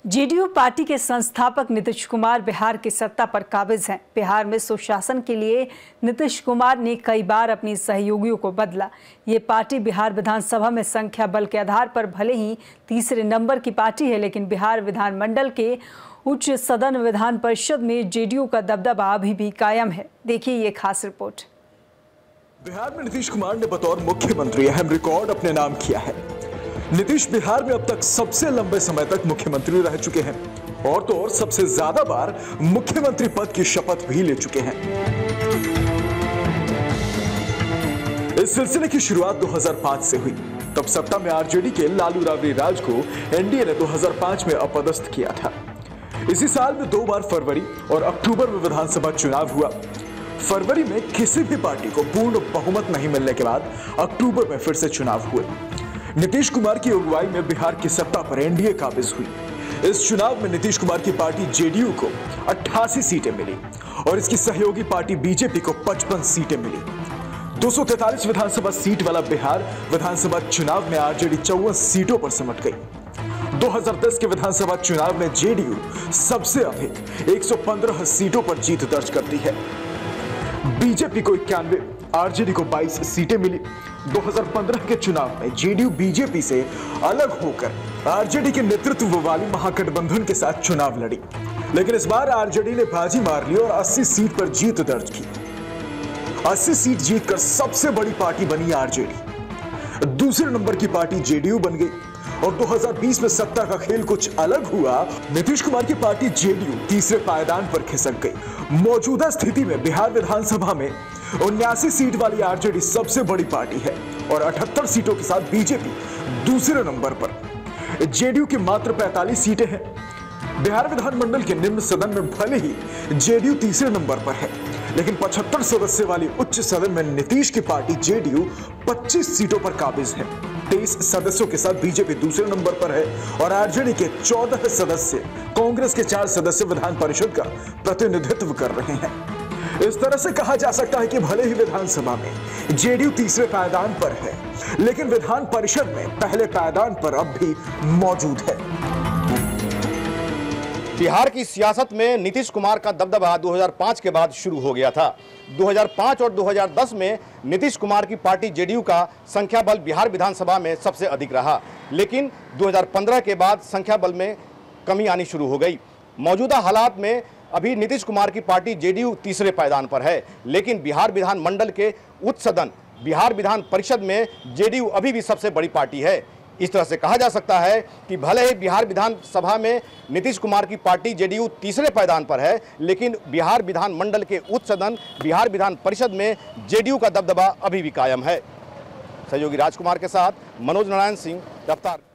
JDU party के संस्थापक नीतीश कुमार बिहार की सत्ता पर काबिज हैं। बिहार में सुशासन के लिए नीतीश कुमार ने कई बार अपनी सहयोगियों को बदला। ये पार्टी बिहार विधानसभा में संख्या बल के आधार पर भले ही तीसरे नंबर की पार्टी है, लेकिन बिहार विधानमंडल के उच्च सदन विधान परिषद में जेडीयू का दबदबा अभी भी कायम है। देखिए ये खास रिपोर्ट। बिहार में नीतीश कुमार ने बतौर मुख्यमंत्री अहम रिकॉर्ड अपने नाम किया है। नीतीश बिहार में अब तक सबसे लंबे समय तक मुख्यमंत्री रह चुके हैं और तो और सबसे ज्यादा बार मुख्यमंत्री पद की शपथ भी ले चुके हैं। इस सिलसिले की शुरुआत 2005 से हुई। तब सत्ता में आरजेडी के लालू राबड़ी राज को एनडीए ने 2005 में अपदस्थ किया था। इसी साल में 2 बार फरवरी और अक्टूबर में विधानसभा चुनाव हुआ। फरवरी में किसी भी पार्टी को पूर्ण बहुमत नहीं मिलने के बाद अक्टूबर में फिर से चुनाव हुए। नीतीश कुमार की अगुवाई में बिहार की सत्ता पर एनडीए काबिज हुई। इस चुनाव में नीतीश कुमार की पार्टी जेडीयू को 88 सीटें मिली और इसकी सहयोगी पार्टी बीजेपी को 55 सीटें मिली। 243 विधानसभा सीट वाला बिहार विधानसभा चुनाव में आरजेडी 54 सीटों पर सिमट गई। 2010 के विधानसभा चुनाव में जेडीयू सबसे अधिक 115 सीटों पर जीत दर्ज करती है। बीजेपी को 91, आरजेडी को 22 सीटें मिली। 2015 के चुनाव में जेडीयू बीजेपी से अलग होकर आरजेडी के नेतृत्व वाली महागठबंधन के साथ चुनाव लड़ी, लेकिन इस बार आरजेडी ने बाजी मार ली और 80 सीट पर जीत दर्ज की। 80 सीट जीतकर सबसे बड़ी पार्टी बनी आरजेडी। दूसरे नंबर की पार्टी जेडीयू बन गई और 2020 में सत्ता का खेल कुछ अलग हुआ। नीतीश कुमार की पार्टी जेडीयू तीसरे पायदान पर खिसक गई। मौजूदा स्थिति में बिहार विधानसभा में 79 सीट वाली आरजेडी सबसे बड़ी पार्टी है और 78 सीटों के साथ बीजेपी दूसरे नंबर पर। जेडीयू की मात्र 45 सीटें हैं। बिहार विधानमंडल के निम्न सदन में भले ही जेडीयू तीसरे नंबर पर है, लेकिन 75 सदस्य वाली उच्च सदन में नीतीश की पार्टी जेडीयू 25 सीटों पर काबिज है। 23 सदस्यों के साथ बीजेपी दूसरे नंबर पर है और आरजेडी के 14 सदस्य, कांग्रेस के 4 सदस्य विधान परिषद का प्रतिनिधित्व कर रहे हैं। इस तरह से कहा जा सकता है कि भले ही विधानसभा में जेडीयू तीसरे पायदान पर है, लेकिन विधान परिषद में पहले पायदान पर अब भी मौजूद है। बिहार की सियासत में नीतीश कुमार का दबदबा 2005 के बाद शुरू हो गया था। 2005 और 2010 में नीतीश कुमार की पार्टी जेडीयू का संख्या बल बिहार विधानसभा में सबसे अधिक रहा, लेकिन 2015 के बाद संख्या बल में कमी आनी शुरू हो गई। मौजूदा हालात में अभी नीतीश कुमार की पार्टी जेडीयू तीसरे पायदान पर है, लेकिन बिहार विधानमंडल के उच्च सदन बिहार विधान परिषद में जेडीयू अभी भी सबसे बड़ी पार्टी है। इस तरह से कहा जा सकता है कि भले ही बिहार विधानसभा में नीतीश कुमार की पार्टी जेडीयू तीसरे पायदान पर है, लेकिन बिहार विधानमंडल के उच्च सदन बिहार विधान परिषद में जेडीयू का दबदबा अभी भी कायम है। सहयोगी राजकुमार के साथ मनोज नारायण सिंह, रफ्तार।